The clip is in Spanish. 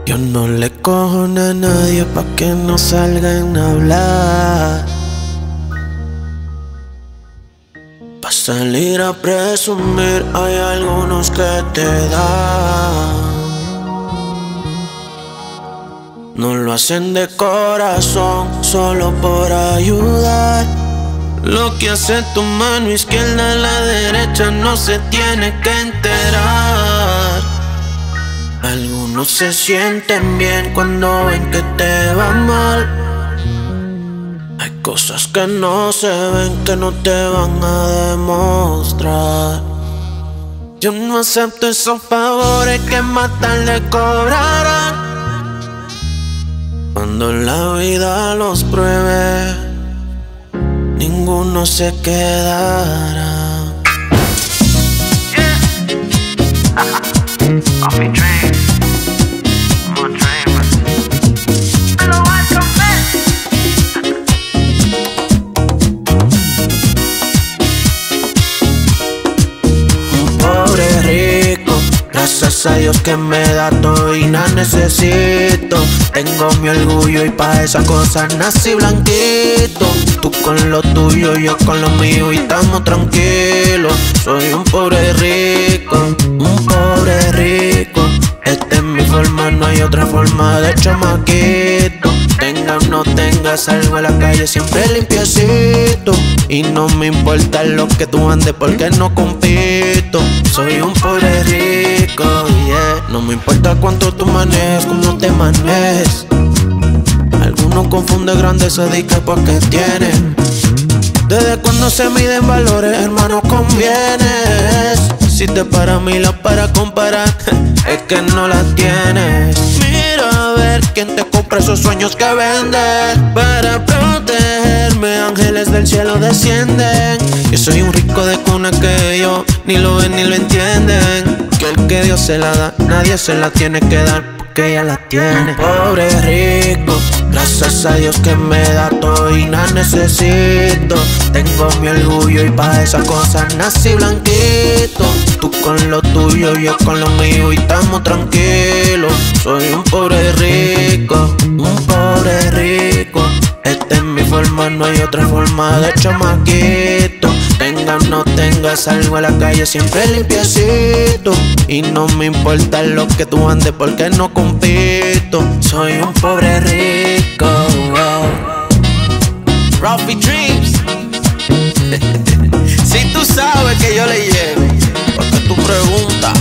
Yo no le cojo a nadie pa' que no salgan a hablar. Pa' salir a presumir hay algunos que te dan. No lo hacen de corazón, solo por ayudar. Lo que hace tu mano izquierda a la derecha no se tiene que enterar. Algunos se sienten bien cuando ven que te va mal. Hay cosas que no se ven, que no te van a demostrar. Yo no acepto esos favores que más tarde cobrarán. Cuando la vida los pruebe, ninguno se quedará. Off your dreams, I'm a dreamer. Hello, welcome back. Un pobre rico, gracias a Dios que me da todo y nada necesito. Tengo mi orgullo y pa' esas cosas nací blanquito. Tú con lo tuyo, yo con lo mío y estamos tranquilos. Soy un pobre rico, un pobre rico. Esta es mi forma, no hay otra forma de chamaquito. Tenga o no tenga, salgo a la calle siempre limpiecito. Y no me importa lo que tú andes porque no compito. Soy un pobre rico, yeah. No me importa cuánto tú manejes, cómo te manejes. Algunos confunden grandeza de que porque tienen. Desde cuando se miden valores, hermano, convienes. Si te para mí la para comparar, es que no la tienes. Mira a ver quién te compra esos sueños que vendes. Para protegerme, ángeles del cielo descienden. Yo soy un rico de cuna que yo ni lo ven ni lo entienden. Que el que Dios se la da, nadie se la tiene que dar, que ella la tiene. Pobre rico, gracias a Dios que me da todo y nada necesito. Tengo mi orgullo y pa' esas cosas nací blanquito. Tú con lo tuyo, yo con lo mío y estamos tranquilos. Soy un pobre rico, un pobre rico. Esta es mi forma, no hay otra forma de chamaquito. Tenga o no tenga, salgo a la calle siempre limpiecito. Y no me importa lo que tú andes porque no compito. Soy un pobre rico, Ralphie Dreams. Si tú sabes que yo le llego, porque tú preguntas.